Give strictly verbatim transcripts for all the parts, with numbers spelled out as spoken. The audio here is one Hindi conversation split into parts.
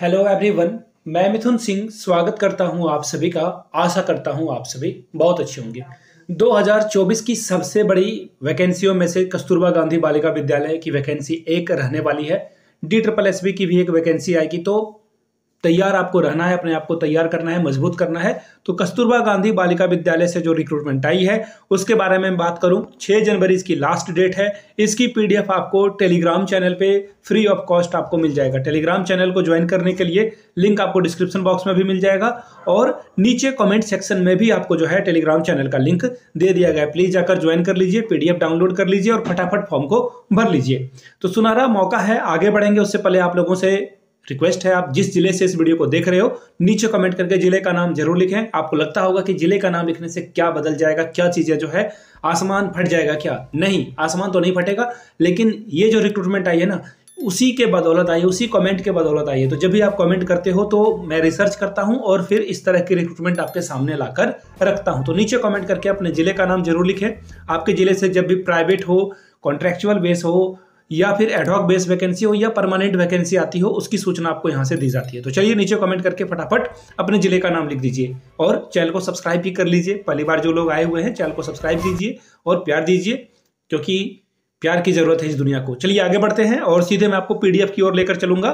Hello everyone. मैं मिथुन सिंह स्वागत करता हूं आप सभी का। आशा करता हूं आप सभी बहुत अच्छे होंगे। दो हज़ार चौबीस की सबसे बड़ी वैकेंसियों में से कस्तूरबा गांधी बालिका विद्यालय की वैकेंसी एक रहने वाली है। डी ट्रिपल एस बी की भी एक वैकेंसी आएगी, तो तैयार आपको रहना है, अपने आप को तैयार करना है, मजबूत करना है। तो कस्तूरबा गांधी बालिका विद्यालय से जो रिक्रूटमेंट आई है उसके बारे में बात करूं, छह जनवरी इसकी लास्ट डेट है। इसकी पीडीएफ आपको टेलीग्राम चैनल पे फ्री ऑफ कॉस्ट आपको मिल जाएगा। टेलीग्राम चैनल को ज्वाइन करने के लिए लिंक आपको डिस्क्रिप्शन बॉक्स में भी मिल जाएगा और नीचे कमेंट सेक्शन में भी आपको जो है टेलीग्राम चैनल का लिंक दे दिया गया है। प्लीज जाकर ज्वाइन कर लीजिए, पीडीएफ डाउनलोड कर लीजिए और फटाफट फॉर्म को भर लीजिए। तो सुनहरा मौका है, आगे बढ़ेंगे। उससे पहले आप लोगों से रिक्वेस्ट है, आप जिस जिले से इस वीडियो को देख रहे हो नीचे कमेंट करके जिले का नाम जरूर लिखें। आपको लगता होगा कि जिले का नाम लिखने से क्या बदल जाएगा, क्या चीजें जो है आसमान फट जाएगा क्या? नहीं, आसमान तो नहीं फटेगा, लेकिन ये जो रिक्रूटमेंट आई है ना उसी के बदौलत आई है, उसी कमेंट के बदौलत आई है। तो जब भी आप कमेंट करते हो तो मैं रिसर्च करता हूं और फिर इस तरह की रिक्रूटमेंट आपके सामने लाकर रखता हूं। तो नीचे कमेंट करके अपने जिले का नाम जरूर लिखें। आपके जिले से जब भी प्राइवेट हो, कॉन्ट्रेक्चुअल बेस हो या फिर एडहॉक बेस वैकेंसी हो या परमानेंट वैकेंसी आती हो, उसकी सूचना आपको यहां से दी जाती है। तो चलिए नीचे कमेंट करके फटाफट अपने जिले का नाम लिख दीजिए और चैनल को सब्सक्राइब भी कर लीजिए। पहली बार जो लोग आए हुए हैं चैनल को सब्सक्राइब कीजिए और प्यार दीजिए, क्योंकि प्यार की जरूरत है इस दुनिया को। चलिए आगे बढ़ते हैं और सीधे मैं आपको पीडीएफ की ओर लेकर चलूंगा।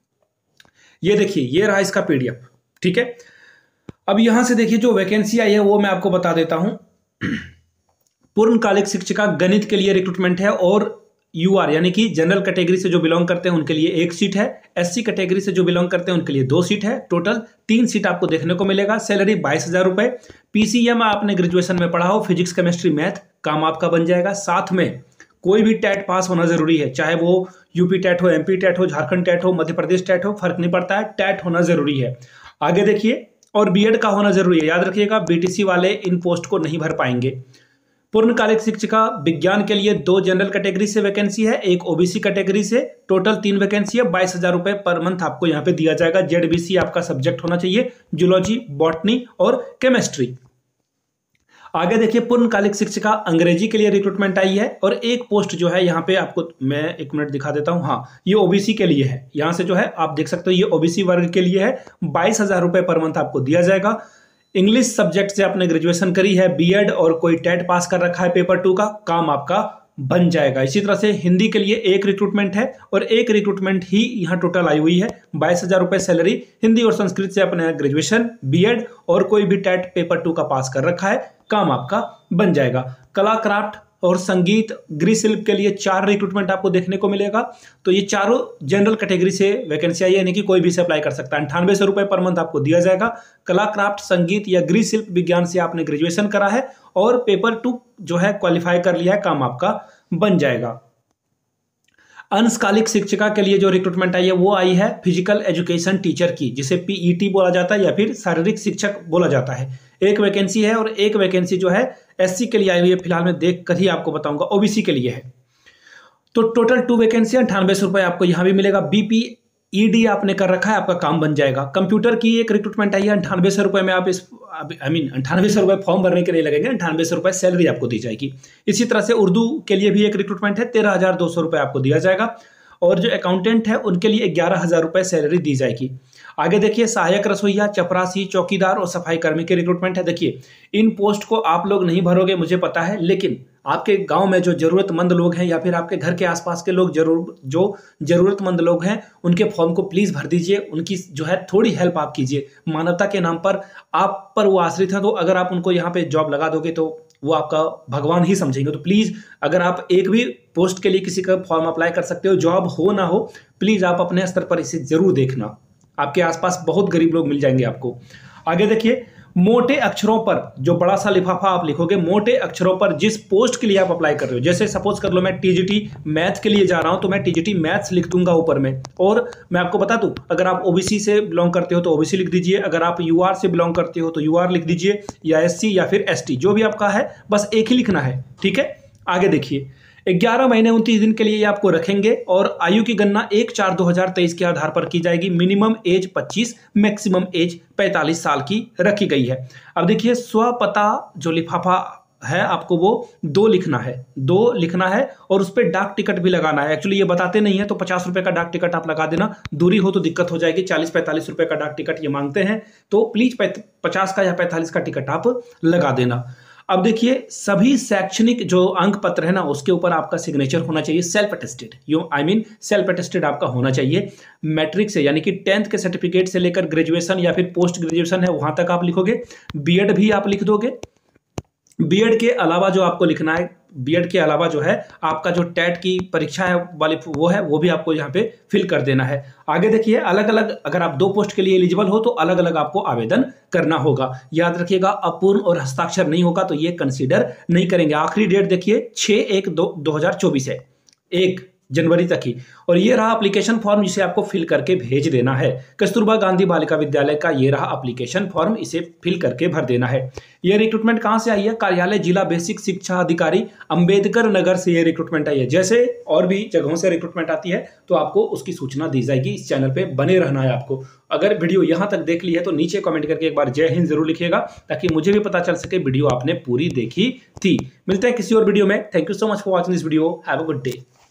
ये देखिए, ये रहा इसका पीडीएफ। ठीक है, अब यहां से देखिए जो वैकेंसी आई है वो मैं आपको बता देता हूं। पूर्णकालिक शिक्षिका गणित के लिए रिक्रूटमेंट है और यूआर यानी कि जनरल कैटेगरी से जो बिलोंग करते हैं उनके लिए एक सीट है, एससी कैटेगरी से जो बिलोंग करते हैं उनके लिए दो सीट है। टोटल तीन सीट आपको देखने को मिलेगा। सैलरी बाईस हजार रुपए। पीसीएम आपने ग्रेजुएशन में पढ़ा हो, फिजिक्स केमिस्ट्री मैथ, काम आपका बन जाएगा। साथ में कोई भी टेट पास होना जरूरी है, चाहे वो यूपी टेट हो, एमपी टेट हो, झारखंड टेट हो, मध्य प्रदेश टेट हो, फर्क नहीं पड़ता है, टेट होना जरूरी है। आगे देखिए, और बीएड का होना जरूरी है। याद रखिएगा, बीटीसी वाले इन पोस्ट को नहीं भर पाएंगे। पूर्णकालिक शिक्षिका विज्ञान के लिए दो जनरल कैटेगरी से वैकेंसी है, एक ओबीसी कैटेगरी से। टोटल तीन वैकेंसी है। बाईस हजार रुपए पर मंथ आपको यहाँ पे दिया जाएगा। जेडबीसी आपका सब्जेक्ट होना चाहिए, जूलॉजी, बॉटनी और केमिस्ट्री। आगे देखिए, पूर्णकालिक शिक्षिका अंग्रेजी के लिए रिक्रूटमेंट आई है और एक पोस्ट जो है यहाँ पे आपको मैं एक मिनट दिखा देता हूँ। हाँ, ये ओबीसी के लिए है। यहाँ से जो है आप देख सकते हो ये ओबीसी वर्ग के लिए है। बाईस हजार रुपए पर मंथ आपको दिया जाएगा। इंग्लिश सब्जेक्ट से आपने ग्रेजुएशन करी है, बीएड और कोई टेट पास कर रखा है पेपर टू का, काम आपका बन जाएगा। इसी तरह से हिंदी के लिए एक रिक्रूटमेंट है और एक रिक्रूटमेंट ही यहाँ टोटल आई हुई है। बाईस हजार रुपए सैलरी। हिंदी और संस्कृत से अपने ग्रेजुएशन, बीएड और कोई भी टेट पेपर टू का पास कर रखा है, काम आपका बन जाएगा। कला, क्राफ्ट और संगीत, गृह शिल्प के लिए चार रिक्रूटमेंट आपको देखने को मिलेगा। तो ये चारों जनरल कैटेगरी से वैकेंसी आई है, यानी कि कोई भी से अप्लाई कर सकता है। अंठानवे सौ रुपए पर मंथ आपको दिया जाएगा। कला, क्राफ्ट, संगीत या गृह शिल्प विज्ञान से आपने ग्रेजुएशन करा है और पेपर टू जो है क्वालिफाई कर लिया है, काम आपका बन जाएगा। अंशकालिक शिक्षिका के लिए जो रिक्रूटमेंट आई है वो आई है फिजिकल एजुकेशन टीचर की, जिसे पीईटी बोला जाता है या फिर शारीरिक शिक्षक बोला जाता है। एक वैकेंसी है और एक वैकेंसी जो है एससी के लिए आई हुई है। फिलहाल मैं देख कर ही आपको बताऊंगा, ओबीसी के लिए है। तो टोटल टू वैकेंसी, अंठानवे सौ रुपए आपको यहां भी मिलेगा। बीपीईडी आपने कर रखा है, आपका काम बन जाएगा। कंप्यूटर की एक रिक्रूटमेंट आई है, अंठानवे सौ रुपए में आप इस आई मीन अंठानवे सौ रुपए फॉर्म भरने के लिए लगेंगे, अंठानवे सौ रुपए सैलरी आपको दी जाएगी। इसी तरह से उर्दू के लिए भी एक रिक्रूटमेंट है, तेरह हजार दो सौ रुपए आपको दिया जाएगा और जो अकाउंटेंट है उनके लिए ग्यारह हजार रुपए सैलरी दी जाएगी। आगे देखिए, सहायक रसोइया, चपरासी, चौकीदार और सफाई कर्मी के रिक्रूटमेंट है। देखिए, इन पोस्ट को आप लोग नहीं भरोगे मुझे पता है, लेकिन आपके गांव में जो जरूरतमंद लोग हैं या फिर आपके घर के आसपास के लोग जरूर जो जरूरतमंद लोग हैं उनके फॉर्म को प्लीज भर दीजिए। उनकी जो है थोड़ी हेल्प आप कीजिए। मानवता के नाम पर आप पर वो आश्रित है, तो अगर आप उनको यहाँ पे जॉब लगा दोगे तो वो आपका भगवान ही समझेंगे। तो प्लीज अगर आप एक भी पोस्ट के लिए किसी का फॉर्म अप्लाई कर सकते हो, जॉब हो ना हो, प्लीज आप अपने स्तर पर इसे जरूर देखना। आपके आसपास बहुत गरीब लोग मिल जाएंगे आपको। आगे देखिए, मोटे अक्षरों पर जो बड़ा सा लिफाफा आप लिखोगे, मोटे अक्षरों पर जिस पोस्ट के लिए आप अप्लाई कर रहे हो, जैसे सपोज कर लो मैं टीजीटी मैथ के लिए जा रहा हूं तो मैं टीजीटी मैथ्स लिख दूंगा ऊपर में। और मैं आपको बता दूं, अगर आप ओबीसी से बिलोंग करते हो तो ओबीसी लिख दीजिए, अगर आप यूआर से बिलोंग करते हो तो यूआर लिख दीजिए, या एससी या फिर एसटी, जो भी आपका है, बस एक ही लिखना है। ठीक है, आगे देखिए, ग्यारह महीने उनतीस दिन के लिए ये आपको रखेंगे और आयु की गणना एक चार दो हजार तेईस के आधार पर की जाएगी। मिनिमम एज पच्चीस, मैक्सिमम एज पैंतालीस साल की रखी गई है। अब देखिए, स्वपता जो लिफाफा है आपको वो दो लिखना है, दो लिखना है और उस पर डाक टिकट भी लगाना है। एक्चुअली ये बताते नहीं है, तो पचास रुपए का डाक टिकट आप लगा देना, दूरी हो तो दिक्कत हो जाएगी। चालीस पैंतालीस रुपए का डाक टिकट ये मांगते हैं, तो प्लीज पचास का या पैंतालीस का टिकट आप लगा देना। अब देखिए, सभी शैक्षणिक जो अंक पत्र है ना, उसके ऊपर आपका सिग्नेचर होना चाहिए self attested, you I mean self attested आपका होना चाहिए। मैट्रिक से यानी कि टेंथ के सर्टिफिकेट से लेकर ग्रेजुएशन या फिर पोस्ट ग्रेजुएशन है वहां तक आप लिखोगे। बीएड भी आप लिख दोगे। बीएड के अलावा जो आपको लिखना है, बीएड के अलावा जो है आपका जो टेट की परीक्षा है वाली वो है, वो भी आपको यहाँ पे फिल कर देना है। आगे देखिए, अलग अलग अगर आप दो पोस्ट के लिए एलिजिबल हो तो अलग अलग आपको आवेदन करना होगा। याद रखिएगा, अपूर्ण और हस्ताक्षर नहीं होगा तो ये कंसीडर नहीं करेंगे। आखिरी डेट देखिए छह एक दो दो हजार चौबीस है, एक जनवरी तक ही। और ये रहा एप्लीकेशन फॉर्म जिसे आपको फिल करके भेज देना है। कस्तूरबा गांधी बालिका विद्यालय का ये रहा एप्लीकेशन फॉर्म, इसे फिल करके भर देना है। ये रिक्रूटमेंट कहां से आई है? कार्यालय जिला बेसिक शिक्षा अधिकारी अंबेडकर नगर से ये रिक्रूटमेंट आई है। जैसे और भी जगहों से रिक्रूटमेंट आती है तो आपको उसकी सूचना दी जाएगी। इस चैनल पे बने रहना है आपको। अगर वीडियो यहां तक देख ली है तो नीचे कमेंट करके एक बार जय हिंद जरूर लिखिएगा, ताकि मुझे भी पता चल सके वीडियो आपने पूरी देखी थी। मिलते हैं किसी और वीडियो में। Thank you so much for watching this video. Have a good day.